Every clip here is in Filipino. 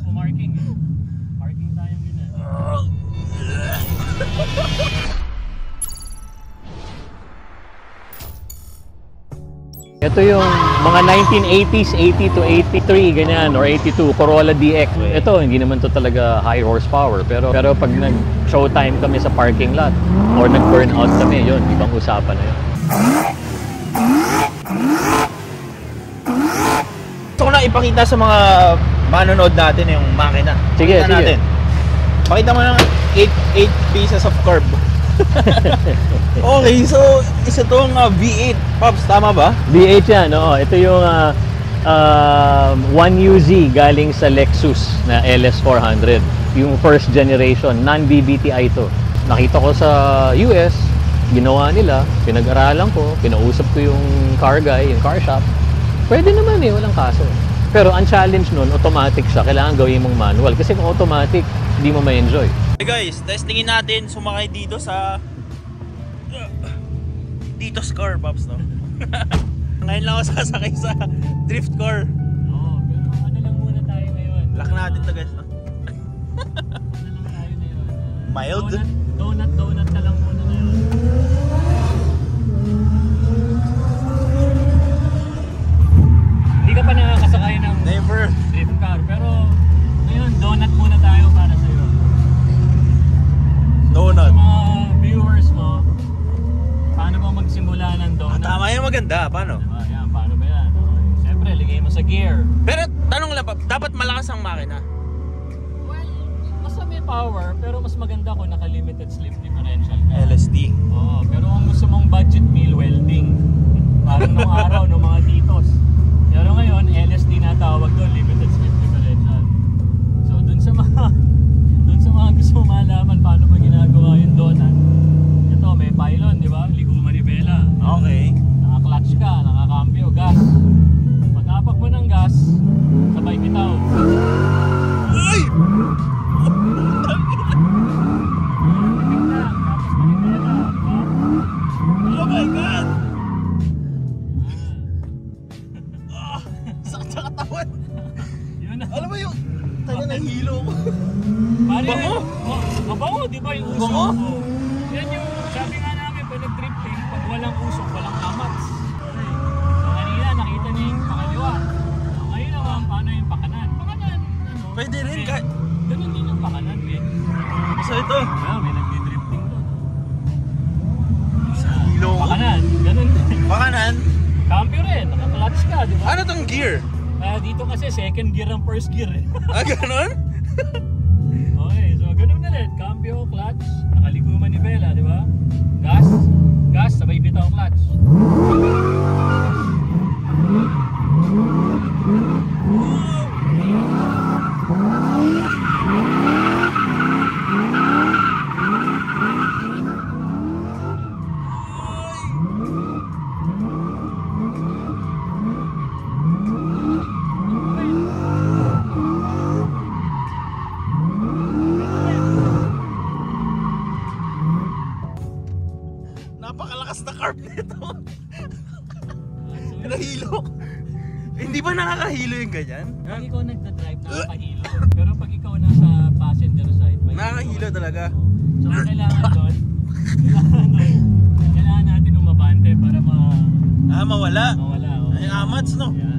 pumarking eh. Parking tayong ganyan. Ito yung mga 1980s, 80 to 83, ganyan, or 82, Corolla DX. Ito, hindi naman to talaga high horsepower. Pero pag nag-showtime kami sa parking lot, or nag-burn out kami, yun, ibang usapan na yun. Gusto ko na ipakita sa mga manonood natin yung makina. Sige, Pakita natin. Pakita mo ng 8 pieces of curb. Okay, so isa tong V8. Pops, tama ba? V8 yan, oo. Ito yung 1UZ galing sa Lexus na LS400. Yung first generation, non-BBTI to. Nakita ko sa US, ginawa nila, pinag-aralan ko, kinausap ko yung car guy, yung car shop. Pwede naman eh, walang kaso. Pero ang challenge nun, automatic siya. Kailangan gawin mong manual. Kasi kung automatic, hindi mo ma-enjoy. Hey guys, testingin natin sumakay dito sa Dito's car, Pops, no? Ngayon lang ako sasakay sa drift car. Oo, pero ano lang muna tayo ngayon. Lock natin to, guys, no? Ano lang tayo ngayon? Mild? Donut ka lang muna ngayon. Hindi ka pa nakakasakay ng Never. drift car, pero ngayon donut muna tayo para sa'yo. Donut. Sa mga viewers mo, paano ba magsimula ng donut? Tama yung maganda, paano? Diba? Yan, paano ba yan? Siyempre, ligay mo sa gear. Pero tanong lang, dapat malakas ang makina. Well, mas may power, pero mas maganda kung naka-limited slip differential ka. LSD. Oo, pero kung gusto mong budget meal, welding. Parang nung araw, nung mga titos. Pero ngayon, LSD na tawag doon, limited slip differential. So, dun sa mga gusto mong malaman paano ba ginagawa yung donut. Ito, may pylon, di ba? Ligo manibela. Okay. Naka-clutch ka, naka-cambio, gas. Pag-apak mo ng gas, sabay bitaw. Uy! Oh my God! Sakit sa katawan. Yun na. Alam mo yung tayo ng hilo ko. Bango? Mabango, di ba yung usok? Bango? Yan yung sabi nga namin pag nag-drifting, pag walang usok, walang amats. Okay. So kanina nakita niyo yung pakaliwa. So ngayon naman, paano yung pakanan? Pakanan, ano? Pwede rin Ben. ka. Ganun din yung pakanan, Ben. So ito. Ah, may nag-drifting doon. Sa hilo ko. Pakanan, ganun din. Pakanan. Cambio rin, naka-clutch ka, di ba? Ano tong gear? Dito kasi second gear ang first gear eh. Ganon? Okay, so ganun na rin. Cambio, clutch, nakaligo manibela, di ba? Gas, sabay bitaw clutch. Napakalakas na carb nito. Nahilo. Hindi ba nakakahilo yung ganyan? Pag ikaw nagda-drive, nakakahilo. Pero pag ikaw nasa passenger side, may Nakakahilo talaga. So kailangan doon, kailangan natin umabante para Mawala. mawala. Ay, amats, no? Yan,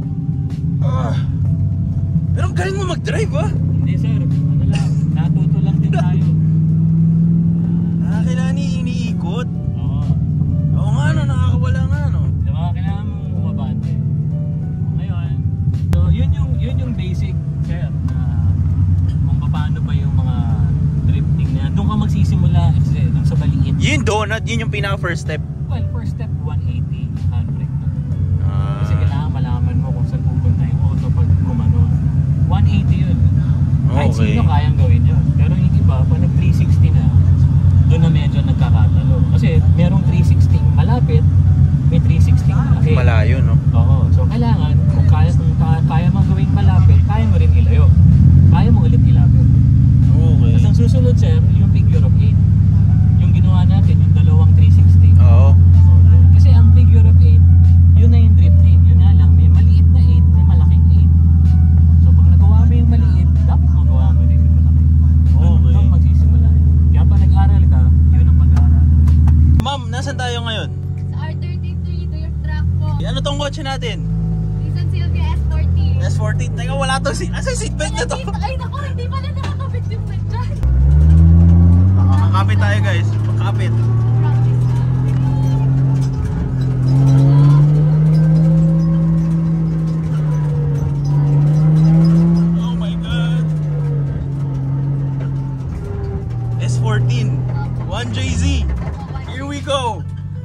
Pero ang galing mo mag-drive, ah. Hindi sir, ano lang, natuto lang din tayo. Kailangan iniikot. Oo. Oo nga, no? Nakakawala nga, no? Diba, kailangan mo umabante. Ngayon, so yun yung basic, sir, na kung paano ba yung mga drifting na yan. Doon ka magsisimula kasi doon sa baliit. Yung donut, yun yung pinaka-first step. Well, first step, 180 handbrake to. Kasi kailangan malaman mo kung saan pupunta yung auto pag gumano. 180 yun. Kahit Okay. sino kayang gawin yun. Pero yung iba, pag nag-360 na, doon na medyo nagkakatalo. Kasi merong 360 malapit, may 360 malaki. Malayo, no? Oo. So kailangan, kung kaya mong gawing malapit, kaya mo rin ilayo. Kaya mo ulit ilapit. Okay. Tapos ang susunod, sir, yung figure of 8. Yung ginawa natin, yung dalawang 360. Oo. Kasi ang figure of 8, yun na yung drifting. Yun na lang, may maliit na 8, may malaking 8. So pag nagawa mo yung maliit, Wala to asa yung seatbelt na to? Ay naku, hindi pala nakakabit yung nandyan. Makakapit tayo guys. Makakapit. Oh my God. S14. 1JZ. Here we go.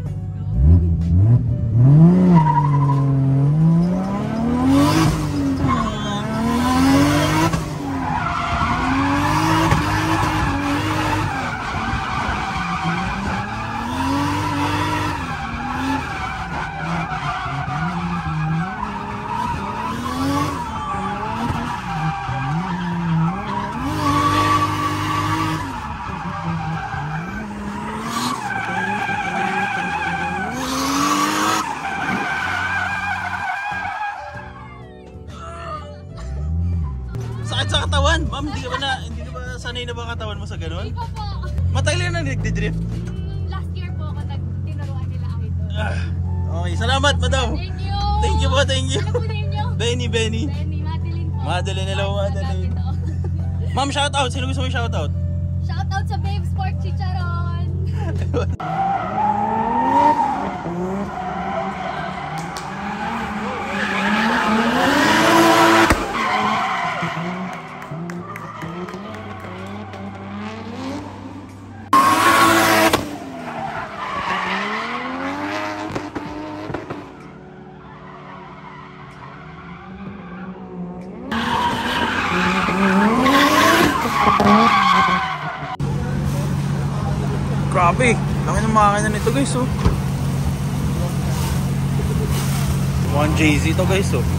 Sakit sa katawan. Ma'am, hindi ka ba sanay na ba katawan mo sa ganun? Hindi pa po. Matagal na nagdi-drift. Last year po ako tinuruan nila idol. Okay, salamat madam. Thank you. Thank you po, thank you. Ano po name niyo? Benny. Benny, Madeline po. Madeline, hello Madeline. Ma'am, shout out. Sino gusto mo shout out? Shout out sa Babe Sport Chicharon. Grabe, laki ng makina nito guys oh. 1JZ to guys oh.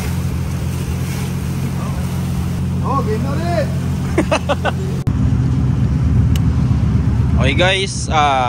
Oh, game na rin! Okay guys,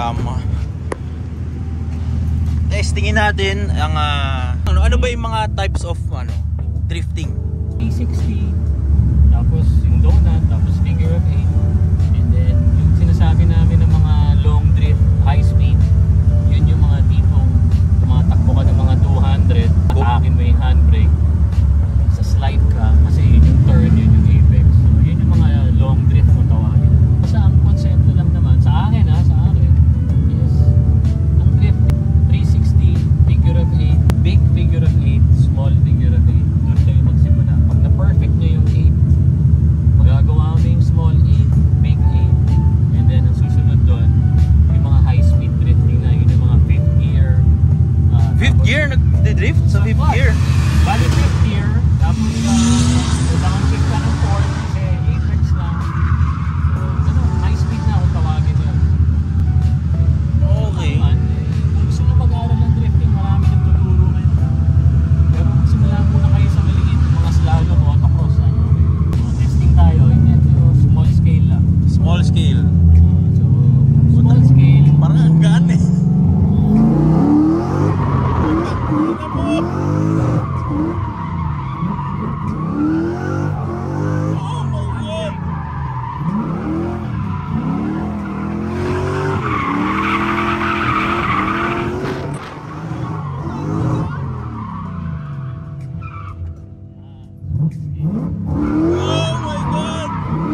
testingin natin ang ano ba yung mga types of drifting? 360, tapos yung donut, tapos figure of 8, and then yung sinasabi namin ng mga long drift, high speed, yun yung mga tipong tumatakbo ka ng mga 200, atakin mo yung handbrake, sa slide ka, kasi yun yung turn, yun yung apex, so yun yung mga long drift mo tawagin. Basta ang konsepto lang naman, sa akin is ang drift, 360, figure of 8, big figure of 8, small figure of 8, doon kayo magsimula. Pag na-perfect nyo yung 8, magagawa mo yung small 8, big 8, and then ang susunod doon, yung mga high-speed drifting na, yun yung mga 5th gear. Fifth gear? Nagdi-drift sa fifth gear? Bali 5th gear, tapos kailangan shift ka ng 4th kasi apex lang. So, high-speed na kung tawagin yun. Okay. Kung gusto nyo mag-aaral ng drifting, marami nagtuturo ngayon. Pero magsimula muna kayo sa maliit, mga slalom o autocross. Testing tayo, ito small scale lang. Small scale. So, small scale. Parang ang gaan eh. Oh my God! Oh my God!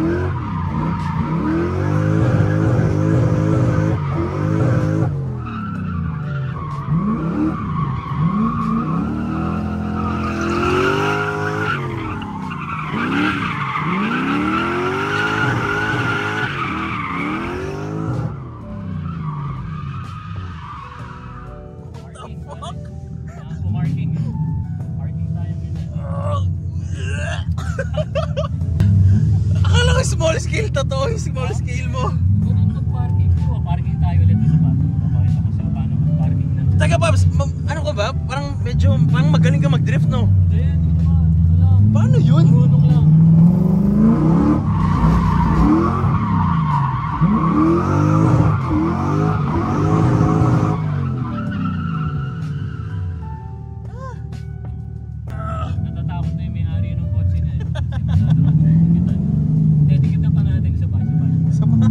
Parking tayo ngayon. Akala ko small scale, totoo yung small scale mo. Ganun mag-parking. Parking tayo ulit sa bato. Papakita ko sa paano mag-parking na. Taga Babs, ano ka ba? Parang magaling ka mag-drift no? Hindi naman. Wala. Paano yun? Marunong lang. Natatakot na yung may-ari ng kotse na yun. Hindi, dikitan pa natin sa base. Sa pa?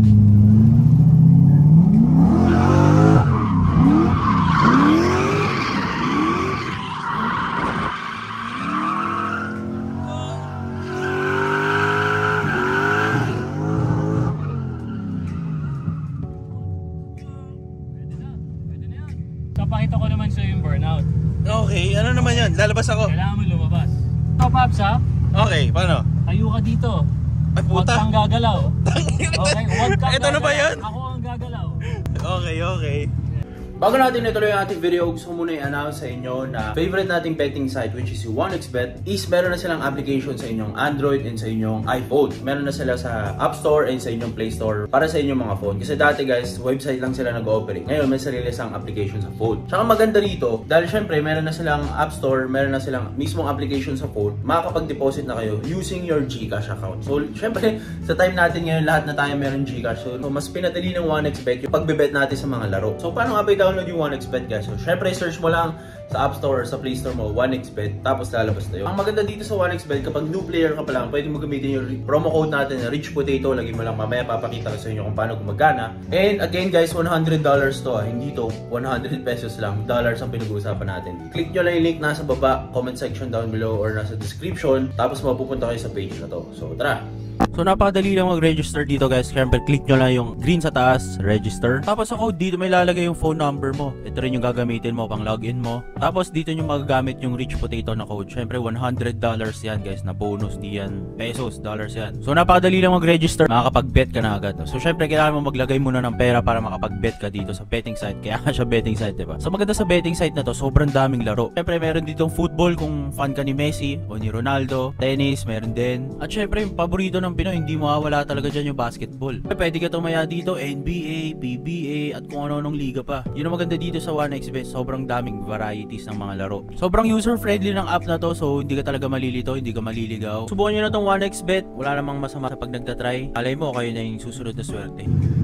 yun? Lalabas ako. Kailangan mo lumabas. Ito, Paps, ha? Okay, paano? Tayo ka dito. Ay, Huwag puta. kang gagalaw. Okay, huwag kang Ito na ba gagalaw. yun? Ako ang gagalaw. Okay. Bago natin ituloy ang ating video, gusto ko muna i-announce sa inyo na favorite nating betting site, which is 1xBet, is meron na silang application sa inyong Android and sa inyong iPhone. Meron na sila sa App Store and sa inyong Play Store para sa inyong mga phone. Kasi dati guys, website lang sila nag-ooperate. Ngayon, may sarili silang application sa phone. Tsaka maganda rito, dahil syempre meron na silang App Store, meron na silang mismong application sa phone, makakapag-deposit na kayo using your GCash account. So, syempre, sa time natin ngayon, lahat na tayo meron GCash. So, mas pinadali ng 1xBet yung pagbe-bet natin sa mga laro. So, paano nga ba download yung 1xBet guys? So, syempre, search mo lang sa App Store or sa Play Store mo, 1xBet, tapos lalabas na yun. Ang maganda dito sa 1xBet, kapag new player ka pa lang, pwede mo gamitin yung promo code natin na Rich Potato. Lagi mo lang mamaya, papakita ko sa inyo kung paano gumagana. And again guys, $100 to hindi to 100 pesos lang, dollars ang pinag-uusapan natin. Click nyo lang yung link nasa baba, comment section down below or nasa description, tapos mapupunta kayo sa page na to. So tara! So napakadali lang mag-register dito guys. Siyempre click nyo lang yung green sa taas, register. Tapos sa code dito may lalagay yung phone number mo. Ito rin yung gagamitin mo pang login mo. Tapos dito nyo magagamit yung Rich Potato na code. Siyempre $100 yan guys na bonus, di yan pesos, dollars yan. So napakadali lang mag-register, makakapag-bet ka na agad. So siyempre kailangan mo maglagay muna ng pera para makapag-bet ka dito sa betting site. Kaya siya betting site, diba? So maganda sa betting site na to, sobrang daming laro. Siyempre meron ditong football kung fan ka ni Messi o ni Ronaldo. Tennis, meron din. At siyempre yung paborito ng Pinoy, hindi mawawala talaga dyan yung basketball. Pwede ka tumaya dito, NBA, PBA, at kung ano-anong liga pa. Yun ang maganda dito sa 1xBet, sobrang daming varieties ng mga laro. Sobrang user-friendly ng app na to, so hindi ka talaga malilito, hindi ka maliligaw. Subukan nyo na tong 1xBet, wala namang masama sa pag nagtatry. Alay mo, kayo na yung susunod na swerte.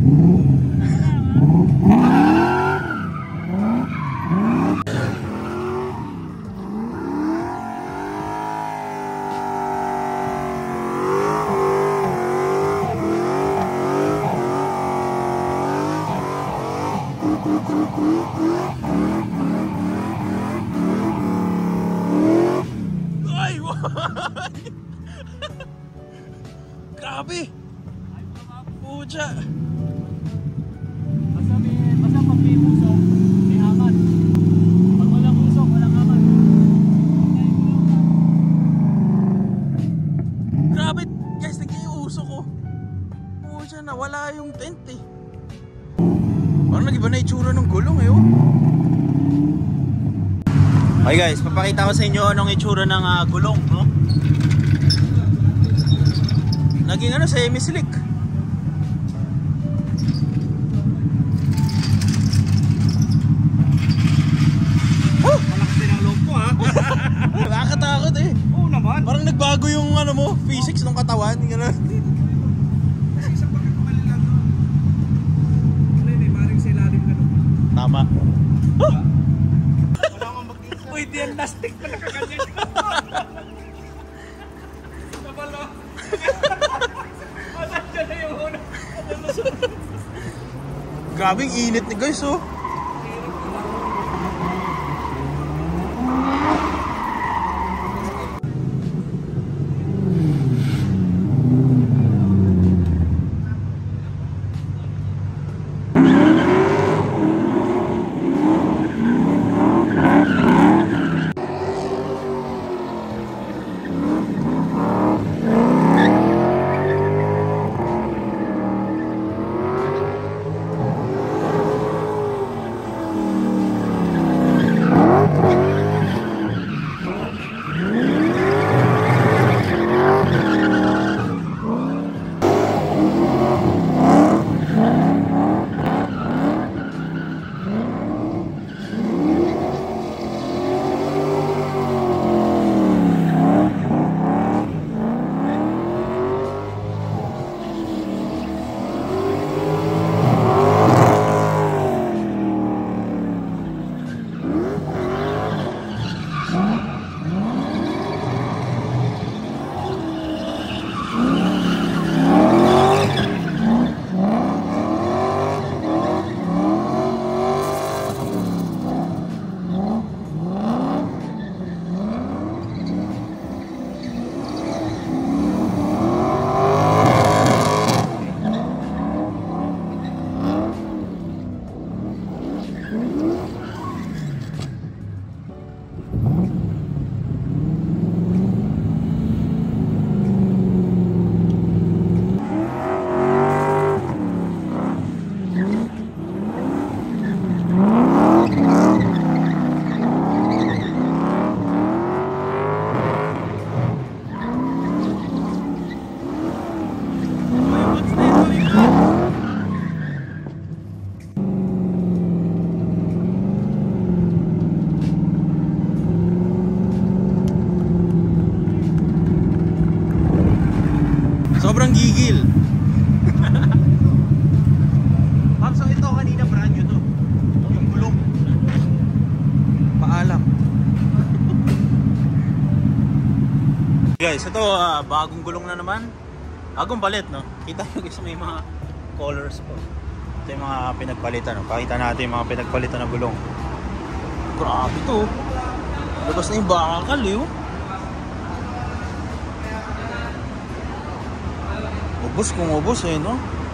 Ay! Grabe! Pucha! Basta pag may usok, may amat. Pag walang usok, walang amat. Grabe! Guys, nag-iuso ko. Pucha, nawala yung tent eh. Parang nag-iba na itsura ng gulong eh oh. Okay guys, papakita ko sa inyo anong itsura ng gulong, no? Naging ano, semi-slick. Oh! Malakas din ang loob ko ha. Nakakatakot eh. Oo naman. Parang nagbago yung ano mo, physics ng katawan. Gano'n. Kasi isang pagkakamali lang doon. Ano yun eh, maring sa ilalim ka doon. Tama. Wala akong mag-isa. Uy, di yan plastic pa nakaganyan. Nabalo. Masasya na yung una. Grabing init ni guys oh. Sobrang gigil. Ma'am, so ito kanina brand new to. Yung gulong. Paalam. Guys, ito bagong gulong na naman. Bagong palit, no? Kita nyo guys, may mga colors po. Ito yung mga pinagpalitan, no? Pakita natin yung mga pinagpalitan ng gulong. Grabe to. Labas na yung bakal, eh. Ubus kung ubus, eh, no?